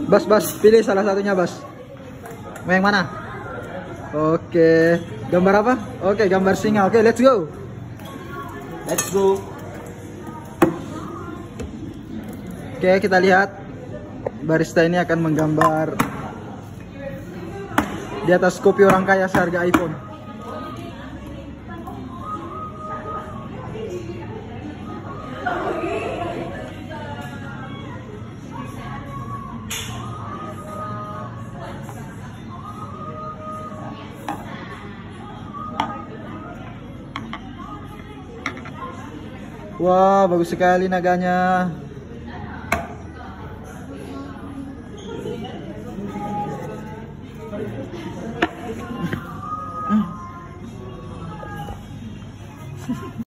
Bas, pilih salah satunya, Bas. Mau yang mana? Oke, gambar apa? Oke, gambar singa. Oke, let's go. Let's go. Oke, kita lihat barista ini akan menggambar di atas kopi orang kaya seharga iPhone. Wah, bagus sekali naganya.